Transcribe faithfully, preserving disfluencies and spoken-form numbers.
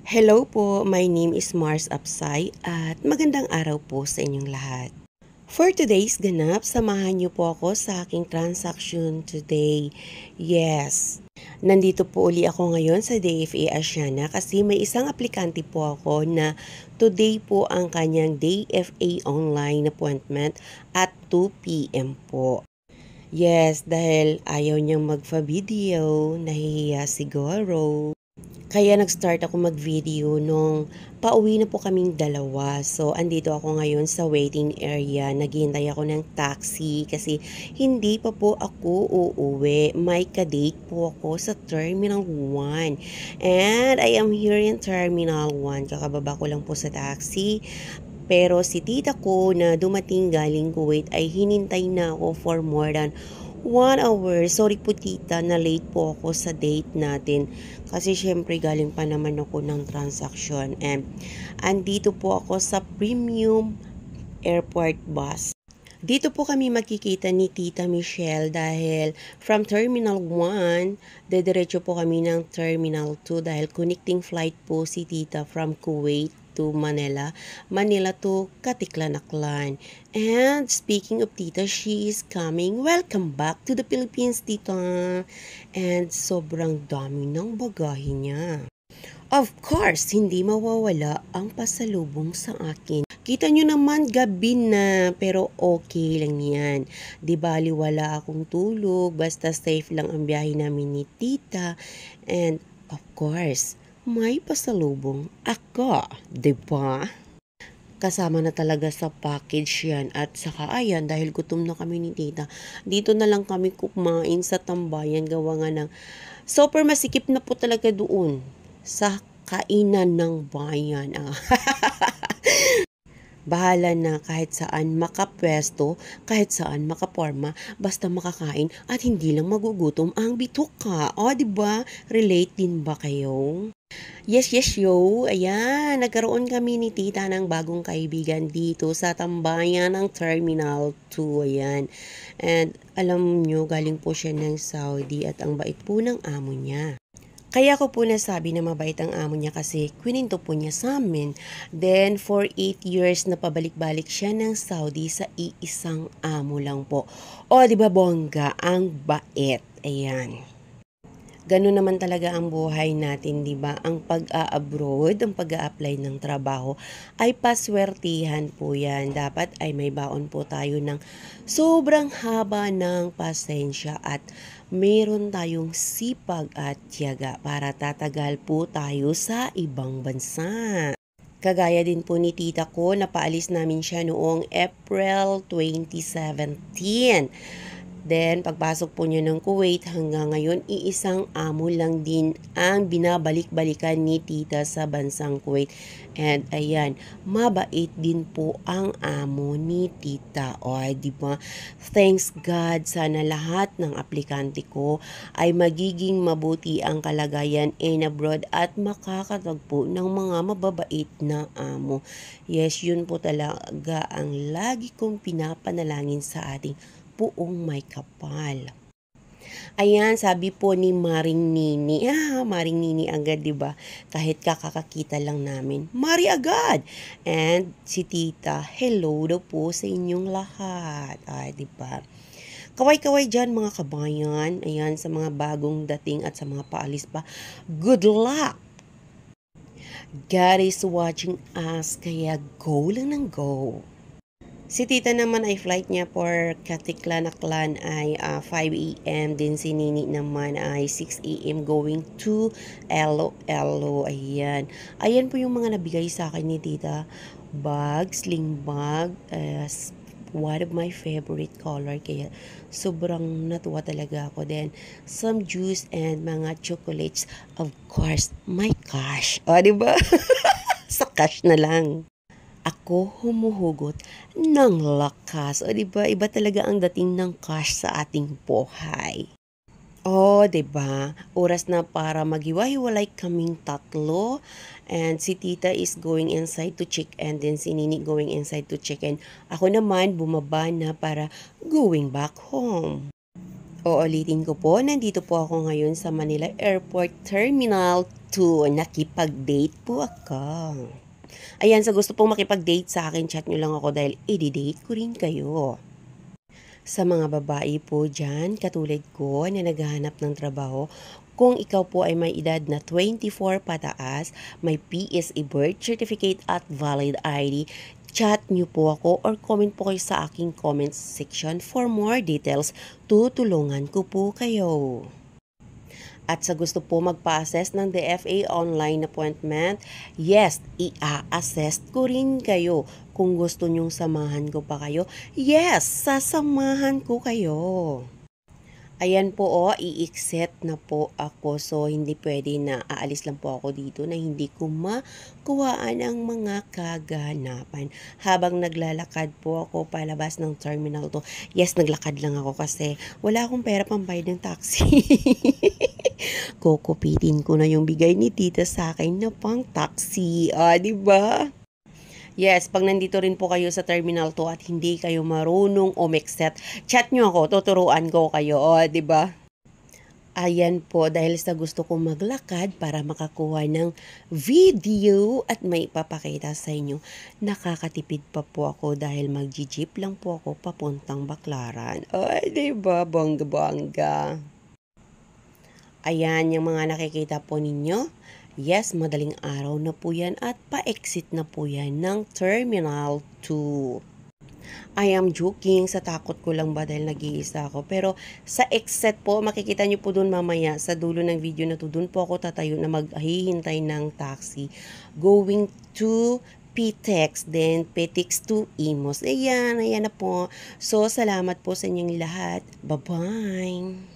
Hello po, my name is Mars Apsay at magandang araw po sa inyong lahat. For today's ganap, samahan niyo po ako sa aking transaction today. Yes, nandito po uli ako ngayon sa D F A Asiana kasi may isang aplikante po ako na today po ang kanyang D F A online appointment at two p m po. Yes, dahil ayaw niyang magfa-video, nahihiya siguro. Kaya nag-start ako mag-video nung pauwi na po kaming dalawa. So, andito ako ngayon sa waiting area. Naghihintay ako ng taxi kasi hindi pa po ako uuwi. May kadate po ako sa Terminal one. And I am here in Terminal one. Kakababa ko lang po sa taxi. Pero si tita ko na dumating galing Kuwait ay hinintay na ako for more than one hour. Sorry po tita, na late po ako sa date natin. Kasi syempre galing pa naman ako ng transaction. And andito po ako sa premium airport bus. Dito po kami makikita ni Tita Michelle dahil from Terminal one, dediretso po kami ng Terminal two dahil connecting flight po si Tita from Kuwait to Manila, Manila to Katiklan-Aklan. And speaking of Tita, she is coming. Welcome back to the Philippines, Tita. And sobrang dami ng bagahe niya. Of course, hindi mawawala ang pasalubong sa akin. Kita nyo naman gabi na, pero okay lang yan. Di bali wala akong tulog, basta safe lang ang biyahe namin ni tita. And of course, may pasalubong ako, di ba? Kasama na talaga sa package yan. At saka ayan, dahil gutom na kami ni tita, dito na lang kami kumain sa tambayan, gawa nga ng super masikip na po talaga doon sa kainan ng bayan. Ah. Bahala na kahit saan makapwesto, kahit saan makaporma, basta makakain at hindi lang magugutom ang bituka. O, di ba? Relate din ba kayo? Yes, yes, yo. Ayan, nagkaroon kami ni tita ng bagong kaibigan dito sa tambayan ng Terminal two. Ayan. And alam nyo, galing po siya ng Saudi at ang bait po ng amo niya. Kaya ko po nasabi na mabait ang amo niya kasi kwininto po niya sa amin. Then, for eight years na pabalik-balik siya ng Saudi sa iisang amo lang po. O, di ba bongga? Ang bait. Ayan. Ganun naman talaga ang buhay natin, di ba? Ang pag-a-abroad, ang pag-a-apply ng trabaho ay paswertihan po yan. Dapat ay may baon po tayo ng sobrang haba ng pasensya at meron tayong sipag at tiyaga para tatagal po tayo sa ibang bansa. Kagaya din po ni tita ko, napaalis namin siya noong April twenty seventeen. Then, pagpasok po niya ng Kuwait hanggang ngayon, iisang amo lang din ang binabalik-balikan ni tita sa bansang Kuwait. And ayan, mabait din po ang amo ni tita. O, di ba? Thanks God, sana lahat ng aplikante ko ay magiging mabuti ang kalagayan in abroad at makakatagpo ng mga mababait na amo. Yes, yun po talaga ang lagi kong pinapanalangin sa ating puong may kapal. Ayan, sabi po ni Maring Nini. Ah, Maring Nini agad, di ba? Kahit kakakakita lang namin. Mari agad! And si tita, hello daw po sa inyong lahat. Ay, di ba? Kaway-kaway dyan mga kabayan. Ayan, sa mga bagong dating at sa mga paalis pa. Good luck! God is watching us, kaya go lang ng go. Si tita naman ay flight niya for Katiklan-Aklan ay uh, five a m Din si Nini naman ay six a m going to Iloilo. Ayan. Ayan po yung mga nabigay sa akin ni tita. Bag, sling bag, uh, one of my favorite color. Kaya sobrang natuwa talaga ako. Then, some juice and mga chocolates. Of course, my cash. O, diba? Sa cash na lang. Ako humuhugot ng lakas. O, diba? Iba talaga ang dating ng cash sa ating buhay. O, diba? Oras na para maghiwa-hiwalay kaming tatlo. And si tita is going inside to check in. Then si Nini going inside to check in. Ako naman bumaba na para going back home. Uulitin ko po, nandito po ako ngayon sa Manila Airport Terminal two. Nakipag-date po ako. Ayan, sa gusto pong makipag-date sa akin, chat nyo lang ako dahil i-date ko rin kayo. Sa mga babae po dyan, katulad ko na naghahanap ng trabaho, kung ikaw po ay may edad na twenty-four pataas, may P S A birth certificate at valid I D, chat nyo po ako or comment po kayo sa aking comments section for more details. Tutulungan ko po kayo. At sa gusto po magpa-assess ng D F A online appointment, yes, i-assess ko rin kayo. Kung gusto nyong samahan ko pa kayo, yes, sasamahan ko kayo. Ayan po o, oh, i-exit na po ako. So, hindi pwede na aalis lang po ako dito na hindi ko makuhaan ang mga kaganapan. Habang naglalakad po ako palabas ng terminal to, yes, naglakad lang ako kasi wala akong pera pambayad ng taxi. Kukupitin ko na yung bigay ni tita sa akin na pang taxi. Ah, di ba? Yes, pag nandito rin po kayo sa Terminal two at hindi kayo marunong umexit, chat nyo ako, tuturuan ko kayo, o, oh, di ba? Ayan po, dahil sa gusto kong maglakad para makakuha ng video at may papakita sa inyo, nakakatipid pa po ako dahil mag-jeep lang po ako papuntang Baclaran. Ay, di ba? Bongga-bongga. Ayan, yung mga nakikita po ninyo. Yes, madaling araw na po yan at pa-exit na po yan ng Terminal two. I am joking, sa takot ko lang ba dahil nag-iisa ako. Pero sa exit po, makikita nyo po dun mamaya sa dulo ng video na to, dun po ako tatayo na maghihintay ng taxi. Going to P T E X, then P T E X to Imus. Ayan, ayan na po. So, salamat po sa inyong lahat. Bye-bye!